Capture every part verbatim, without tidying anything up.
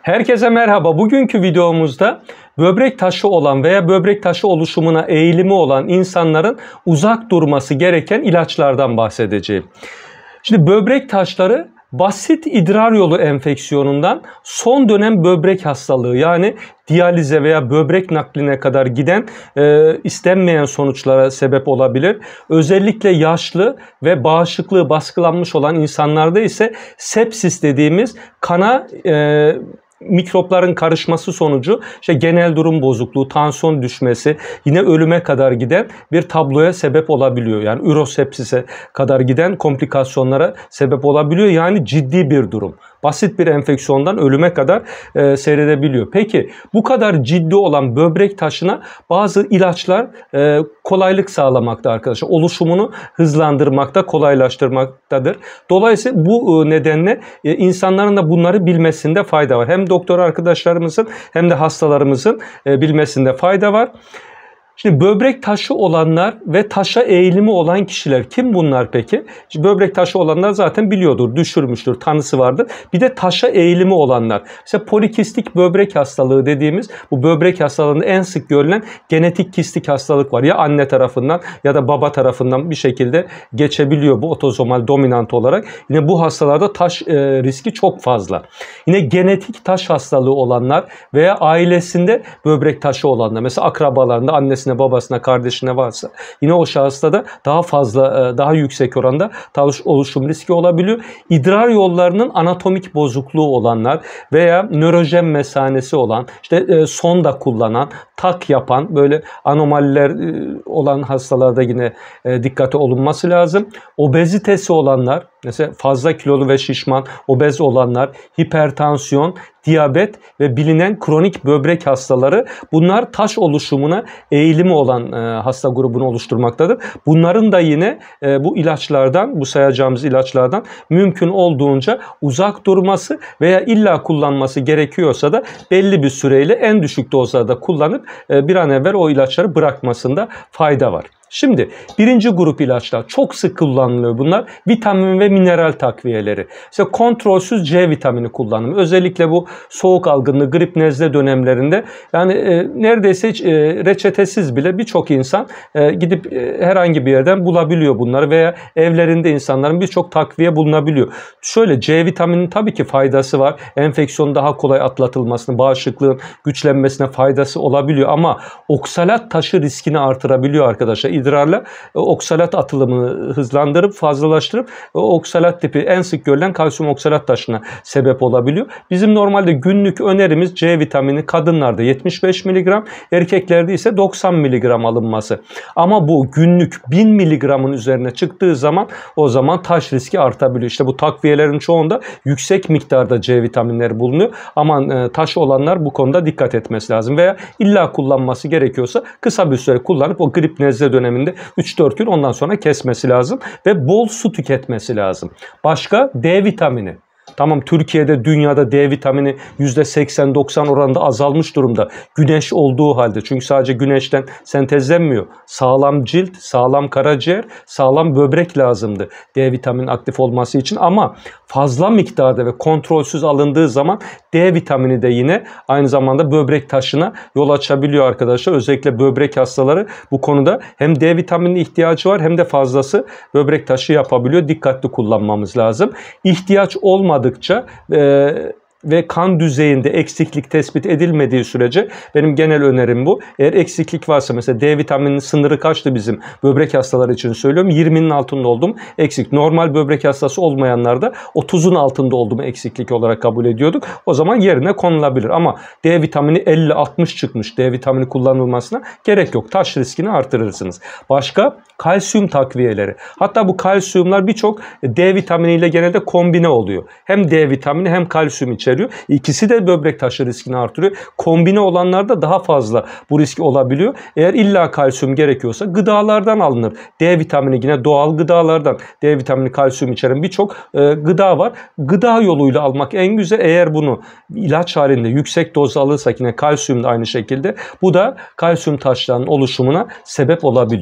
Herkese merhaba. Bugünkü videomuzda böbrek taşı olan veya böbrek taşı oluşumuna eğilimi olan insanların uzak durması gereken ilaçlardan bahsedeceğim. Şimdi böbrek taşları basit idrar yolu enfeksiyonundan son dönem böbrek hastalığı yani diyalize veya böbrek nakline kadar giden e, istenmeyen sonuçlara sebep olabilir. Özellikle yaşlı ve bağışıklığı baskılanmış olan insanlarda ise sepsis dediğimiz kana e, mikropların karışması sonucu işte genel durum bozukluğu, tansiyon düşmesi, yine ölüme kadar giden bir tabloya sebep olabiliyor. Yani ürosepsise kadar giden komplikasyonlara sebep olabiliyor. Yani ciddi bir durum. Basit bir enfeksiyondan ölüme kadar e, seyredebiliyor. Peki bu kadar ciddi olan böbrek taşına bazı ilaçlar e, kolaylık sağlamakta arkadaşlar. Oluşumunu hızlandırmakta, kolaylaştırmaktadır. Dolayısıyla bu e, nedenle e, insanların da bunları bilmesinde fayda var. Hem doktor arkadaşlarımızın hem de hastalarımızın e, bilmesinde fayda var. Şimdi böbrek taşı olanlar ve taşa eğilimi olan kişiler kim bunlar peki? Şimdi böbrek taşı olanlar zaten biliyordur, düşürmüştür, tanısı vardır. Bir de taşa eğilimi olanlar. Mesela polikistik böbrek hastalığı dediğimiz bu böbrek hastalığında en sık görülen genetik kistik hastalık var. Ya anne tarafından ya da baba tarafından bir şekilde geçebiliyor bu otozomal dominant olarak. Yine bu hastalarda taş e, riski çok fazla. Yine genetik taş hastalığı olanlar veya ailesinde böbrek taşı olanlar. Mesela akrabalarında annesi babasına, kardeşine varsa yine o şahısta da daha fazla, daha yüksek oranda taş oluşum riski olabiliyor. İdrar yollarının anatomik bozukluğu olanlar veya nörojen mesanesi olan, işte sonda kullanan, tak yapan böyle anomaliler olan hastalarda yine dikkate olunması lazım. Obezitesi olanlar, mesela fazla kilolu ve şişman, obez olanlar, hipertansiyon, diyabet ve bilinen kronik böbrek hastaları, bunlar taş oluşumuna eğilimi olan e, hasta grubunu oluşturmaktadır. Bunların da yine e, bu ilaçlardan, bu sayacağımız ilaçlardan mümkün olduğunca uzak durması veya illa kullanması gerekiyorsa da belli bir süreyle en düşük dozlarda kullanıp e, bir an evvel o ilaçları bırakmasında fayda var. Şimdi birinci grup ilaçlar çok sık kullanılıyor bunlar. Vitamin ve mineral takviyeleri. İşte kontrolsüz C vitamini kullanımı. Özellikle bu soğuk algınlığı, grip, nezle dönemlerinde yani e, neredeyse hiç e, reçetesiz bile birçok insan e, gidip e, herhangi bir yerden bulabiliyor bunları veya evlerinde insanların birçok takviye bulunabiliyor. Şöyle C vitaminin tabii ki faydası var. Enfeksiyonun daha kolay atlatılmasına, bağışıklığın güçlenmesine faydası olabiliyor ama oksalat taşı riskini artırabiliyor arkadaşlar. İdrarla oksalat atılımını hızlandırıp fazlalaştırıp oksalat tipi en sık görülen kalsiyum oksalat taşına sebep olabiliyor. Bizim normalde günlük önerimiz C vitamini kadınlarda yetmiş beş miligram, erkeklerde ise doksan miligram alınması. Ama bu günlük bin miligramın üzerine çıktığı zaman o zaman taş riski artabiliyor. İşte bu takviyelerin çoğunda yüksek miktarda C vitaminleri bulunuyor. Aman taş olanlar bu konuda dikkat etmesi lazım. Veya illa kullanması gerekiyorsa kısa bir süre kullanıp o grip nezle döneminde üç dört gün ondan sonra kesmesi lazım ve bol su tüketmesi lazım. Başka D vitamini. Tamam, Türkiye'de, dünyada D vitamini yüzde seksen doksan oranında azalmış durumda. Güneş olduğu halde. Çünkü sadece güneşten sentezlenmiyor. Sağlam cilt, sağlam karaciğer, sağlam böbrek lazımdı D vitamini aktif olması için. Ama fazla miktarda ve kontrolsüz alındığı zaman D vitamini de yine aynı zamanda böbrek taşına yol açabiliyor arkadaşlar. Özellikle böbrek hastaları bu konuda hem D vitaminine ihtiyacı var hem de fazlası böbrek taşı yapabiliyor. Dikkatli kullanmamız lazım. İhtiyaç olmadığı E, ve kan düzeyinde eksiklik tespit edilmediği sürece benim genel önerim bu. Eğer eksiklik varsa, mesela D vitamininin sınırı kaçtı bizim böbrek hastaları için söylüyorum. yirminin altında oldum eksik. Normal böbrek hastası olmayanlarda otuzun altında olduğumu eksiklik olarak kabul ediyorduk. O zaman yerine konulabilir. Ama D vitamini elli altmış çıkmış. D vitamini kullanılmasına gerek yok. Taş riskini artırırsınız. Başka kalsiyum takviyeleri. Hatta bu kalsiyumlar birçok D vitaminiyle genelde kombine oluyor. Hem D vitamini hem kalsiyum içeriyor. İkisi de böbrek taşı riskini artırıyor. Kombine olanlarda daha fazla bu riski olabiliyor. Eğer illa kalsiyum gerekiyorsa gıdalardan alınır. D vitamini yine doğal gıdalardan. D vitamini, kalsiyum içeren birçok e, gıda var. Gıda yoluyla almak en güzel. Eğer bunu ilaç halinde yüksek doz alırsak yine kalsiyum da aynı şekilde. Bu da kalsiyum taşlarının oluşumuna sebep olabiliyor.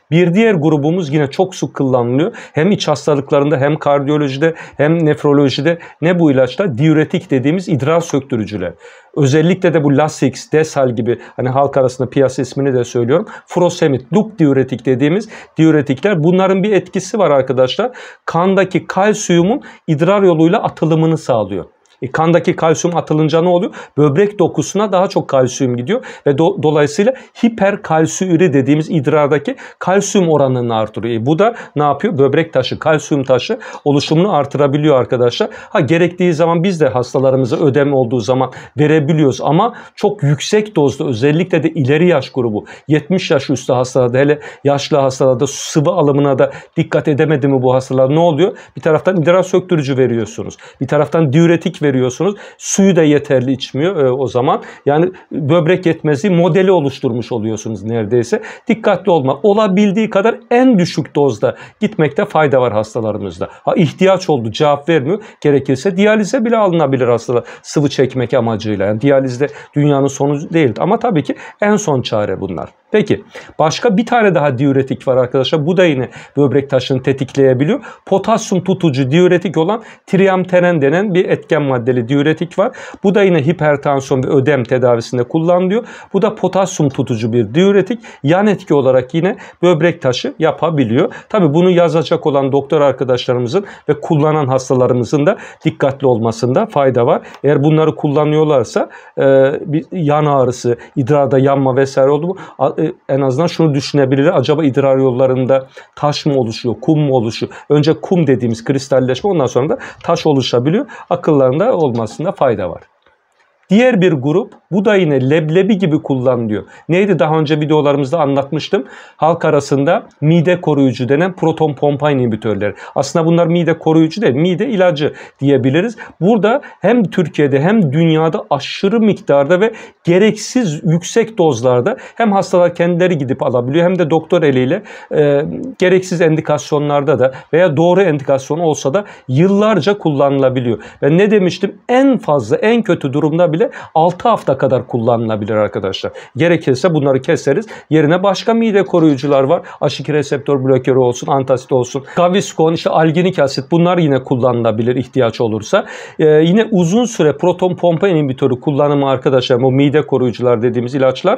Bir diğer grubumuz yine çok sık kullanılıyor. Hem iç hastalıklarında hem kardiyolojide hem nefrolojide ne bu ilaçlar? Diüretik dediğimiz idrar söktürücüler. Özellikle de bu Lasix, Deshal gibi hani halk arasında piyasa ismini de söylüyorum. Furosemid, Luc diüretik dediğimiz diüretikler. Bunların bir etkisi var arkadaşlar. Kandaki kalsiyumun idrar yoluyla atılımını sağlıyor. E, kandaki kalsiyum atılınca ne oluyor? Böbrek dokusuna daha çok kalsiyum gidiyor ve do dolayısıyla hiperkalsiyuri dediğimiz idrardaki kalsiyum oranını artırıyor. E, bu da ne yapıyor? Böbrek taşı, kalsiyum taşı oluşumunu artırabiliyor arkadaşlar. Ha, gerektiği zaman biz de hastalarımıza ödem olduğu zaman verebiliyoruz ama çok yüksek dozda, özellikle de ileri yaş grubu, yetmiş yaş üstü hastalarda, hele yaşlı hastalarda sıvı alımına da dikkat edemedi mi bu hastalar, ne oluyor? Bir taraftan idrar söktürücü veriyorsunuz. Bir taraftan diüretik veriyorsunuz. veriyorsunuz. Suyu da yeterli içmiyor e, o zaman. Yani böbrek yetmezliği modeli oluşturmuş oluyorsunuz neredeyse. Dikkatli olmak. Olabildiği kadar en düşük dozda gitmekte fayda var hastalarımızda. Ha, ihtiyaç oldu, cevap vermiyor. Gerekirse diyalize bile alınabilir hastalar sıvı çekmek amacıyla. Yani diyalizde dünyanın sonu değil. Ama tabii ki en son çare bunlar. Peki başka bir tane daha diüretik var arkadaşlar. Bu da yine böbrek taşını tetikleyebiliyor. Potasyum tutucu diüretik olan triamteren denen bir etken maddeli diüretik var. Bu da yine hipertansiyon ve ödem tedavisinde kullanılıyor. Bu da potasyum tutucu bir diüretik. Yan etki olarak yine böbrek taşı yapabiliyor. Tabi bunu yazacak olan doktor arkadaşlarımızın ve kullanan hastalarımızın da dikkatli olmasında fayda var. Eğer bunları kullanıyorlarsa e, bir yan ağrısı, idrarda yanma vesaire oldu mu en azından şunu düşünebilirler. Acaba idrar yollarında taş mı oluşuyor, kum mu oluşuyor? Önce kum dediğimiz kristalleşme, ondan sonra da taş oluşabiliyor. Akıllarında olmasında fayda var. Diğer bir grup, bu da yine leblebi gibi kullanılıyor. Neydi? Daha önce videolarımızda anlatmıştım. Halk arasında mide koruyucu denen proton pompa inhibitörleri. Aslında bunlar mide koruyucu değil, mide ilacı diyebiliriz. Burada hem Türkiye'de hem dünyada aşırı miktarda ve gereksiz yüksek dozlarda hem hastalar kendileri gidip alabiliyor hem de doktor eliyle e, gereksiz endikasyonlarda da veya doğru endikasyon olsa da yıllarca kullanılabiliyor. Ben ne demiştim? En fazla, en kötü durumda bile altı hafta kadar kullanılabilir arkadaşlar. Gerekirse bunları keseriz. Yerine başka mide koruyucular var. H iki reseptör blokörü olsun, antasit olsun, Gaviscon, işte alginik asit, bunlar yine kullanılabilir ihtiyaç olursa. Ee, yine uzun süre proton pompa inhibitörü kullanımı arkadaşlar, bu mide koruyucular dediğimiz ilaçlar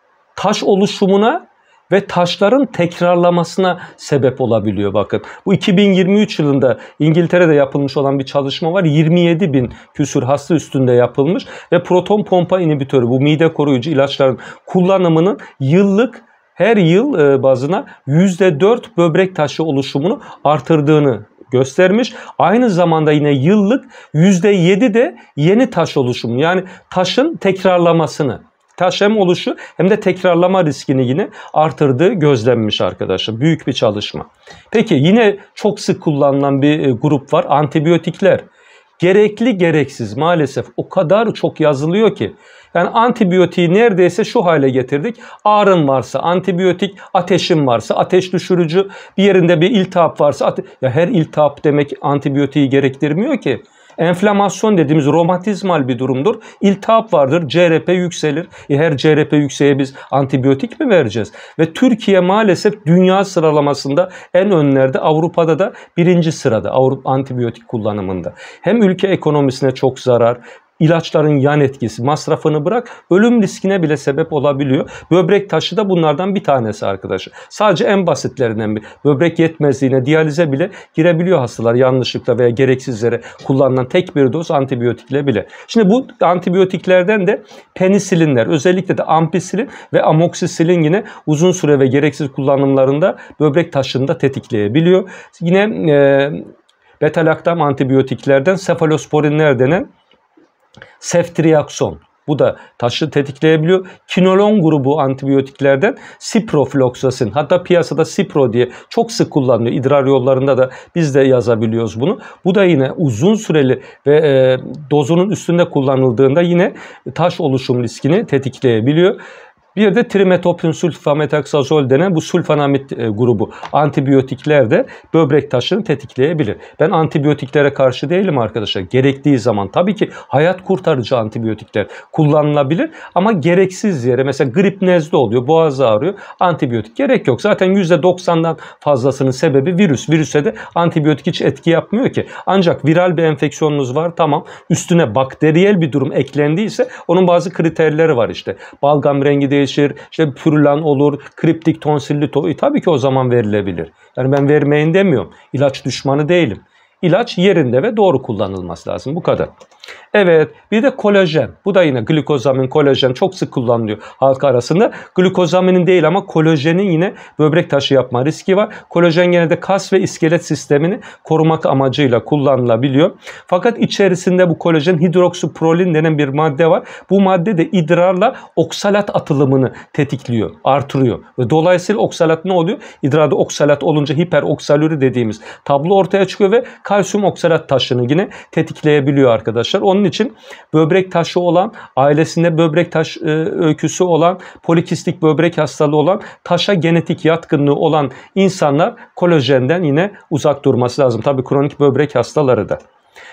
taş oluşumuna ve taşların tekrarlamasına sebep olabiliyor bakın. Bu iki bin yirmi üç yılında İngiltere'de yapılmış olan bir çalışma var. yirmi yedi bin küsur hasta üstünde yapılmış ve proton pompa inhibitörü, bu mide koruyucu ilaçların kullanımının yıllık her yıl bazına yüzde dört böbrek taşı oluşumunu artırdığını göstermiş. Aynı zamanda yine yıllık yüzde yedi de yeni taş oluşumu, yani taşın tekrarlamasını, taş hem oluşu hem de tekrarlama riskini yine artırdığı gözlenmiş arkadaşlar. Büyük bir çalışma. Peki yine çok sık kullanılan bir grup var. Antibiyotikler. Gerekli gereksiz maalesef o kadar çok yazılıyor ki. Yani antibiyotiği neredeyse şu hale getirdik. Ağrın varsa antibiyotik, ateşin varsa ateş düşürücü, bir yerinde bir iltihap varsa ya her iltihap demek antibiyotiği gerektirmiyor ki. Enflamasyon dediğimiz romatizmal bir durumdur. İltihap vardır, C R P yükselir. E her C R P yükseğe biz antibiyotik mi vereceğiz? Ve Türkiye maalesef dünya sıralamasında en önlerde, Avrupa'da da birinci sırada Avrupa antibiyotik kullanımında. Hem ülke ekonomisine çok zarar, İlaçların yan etkisi, masrafını bırak, ölüm riskine bile sebep olabiliyor. Böbrek taşı da bunlardan bir tanesi arkadaşlar. Sadece en basitlerinden bir. Böbrek yetmezliğine, diyalize bile girebiliyor hastalar yanlışlıkla veya gereksizlere kullanılan tek bir doz antibiyotikle bile. Şimdi bu antibiyotiklerden de penisilinler, özellikle de ampisilin ve amoksisilin yine uzun süre ve gereksiz kullanımlarında böbrek taşını da tetikleyebiliyor. Yine e, beta-laktam antibiyotiklerden sefalosporinler denen Ceftriaxone. Bu da taşı tetikleyebiliyor. Kinolon grubu antibiyotiklerden ciprofloxacin, hatta piyasada Cipro diye çok sık kullanılıyor. İdrar yollarında da biz de yazabiliyoruz bunu. Bu da yine uzun süreli ve e, dozunun üstünde kullanıldığında yine taş oluşum riskini tetikleyebiliyor. Bir de trimetoprim sulfamethoxazol denen bu sulfanamid e, grubu antibiyotikler de böbrek taşını tetikleyebilir. Ben antibiyotiklere karşı değilim arkadaşlar. Gerektiği zaman tabii ki hayat kurtarıcı antibiyotikler kullanılabilir ama gereksiz yere mesela grip nezle oluyor, boğaz ağrıyor. Antibiyotik gerek yok. Zaten yüzde doksandan fazlasının sebebi virüs. Virüse de antibiyotik hiç etki yapmıyor ki. Ancak viral bir enfeksiyonunuz var, tamam. Üstüne bakteriyel bir durum eklendiyse onun bazı kriterleri var işte. Balgam rengi değişir, işte pürülan olur, kriptik tonsillit olur. E, tabii ki o zaman verilebilir. Yani ben vermeyin demiyorum. İlaç düşmanı değilim. İlaç yerinde ve doğru kullanılması lazım. Bu kadar. Evet, bir de kolajen. Bu da yine glikozamin, kolajen çok sık kullanılıyor halk arasında. Glikozaminin değil ama kolajenin yine böbrek taşı yapma riski var. Kolajen genelde kas ve iskelet sistemini korumak amacıyla kullanılabiliyor. Fakat içerisinde bu kolajen hidroksiprolin denen bir madde var. Bu madde de idrarla oksalat atılımını tetikliyor, artırıyor. Ve dolayısıyla oksalat ne oluyor? İdrarda oksalat olunca hiperoksaluri dediğimiz tablo ortaya çıkıyor ve kalsiyum oksalat taşını yine tetikleyebiliyor arkadaşlar. Onun için böbrek taşı olan, ailesinde böbrek taş e, öyküsü olan, polikistik böbrek hastalığı olan, taşa genetik yatkınlığı olan insanlar kolajenden yine uzak durması lazım. Tabii kronik böbrek hastaları da.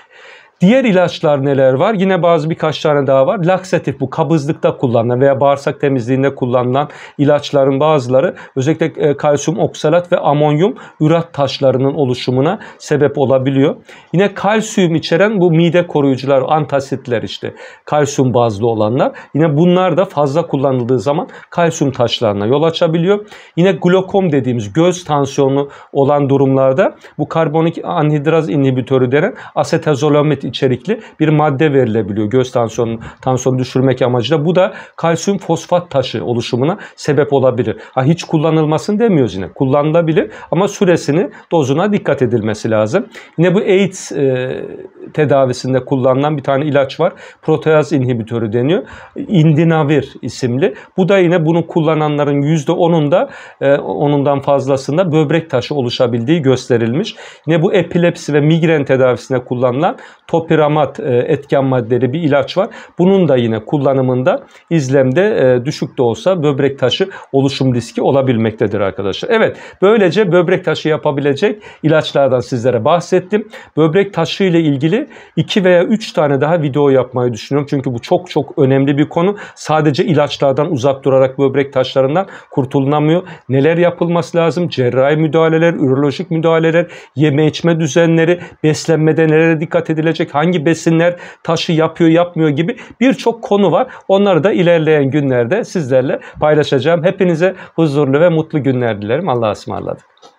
Diğer ilaçlar neler var? Yine bazı birkaç tane daha var. Laksatif, bu kabızlıkta kullanılan veya bağırsak temizliğinde kullanılan ilaçların bazıları özellikle kalsiyum oksalat ve amonyum ürat taşlarının oluşumuna sebep olabiliyor. Yine kalsiyum içeren bu mide koruyucular, antasitler işte kalsiyum bazlı olanlar. Yine bunlar da fazla kullanıldığı zaman kalsiyum taşlarına yol açabiliyor. Yine glokom dediğimiz göz tansiyonu olan durumlarda bu karbonik anhidraz inhibitörü denen asetazolamid içerikli bir madde verilebiliyor göz tansiyonu, tansiyonu düşürmek amacıyla. Bu da kalsiyum fosfat taşı oluşumuna sebep olabilir. Ha, hiç kullanılmasın demiyoruz yine. Kullanılabilir ama süresini, dozuna dikkat edilmesi lazım. Yine bu AIDS e, tedavisinde kullanılan bir tane ilaç var. Proteaz inhibitörü deniyor. Indinavir isimli. Bu da yine bunu kullananların yüzde onunda e, onundan fazlasında böbrek taşı oluşabildiği gösterilmiş. Yine bu epilepsi ve migren tedavisinde kullanılan topiramat etken maddeli bir ilaç var. Bunun da yine kullanımında izlemde düşük de olsa böbrek taşı oluşum riski olabilmektedir arkadaşlar. Evet, böylece böbrek taşı yapabilecek ilaçlardan sizlere bahsettim. Böbrek taşı ile ilgili iki veya üç tane daha video yapmayı düşünüyorum. Çünkü bu çok çok önemli bir konu. Sadece ilaçlardan uzak durarak böbrek taşlarından kurtulunamıyor. Neler yapılması lazım? Cerrahi müdahaleler, ürolojik müdahaleler, yeme içme düzenleri, beslenmede nelere dikkat edilecek, hangi besinler taşı yapıyor yapmıyor gibi birçok konu var. Onları da ilerleyen günlerde sizlerle paylaşacağım. Hepinize huzurlu ve mutlu günler dilerim. Allah'a ısmarladık.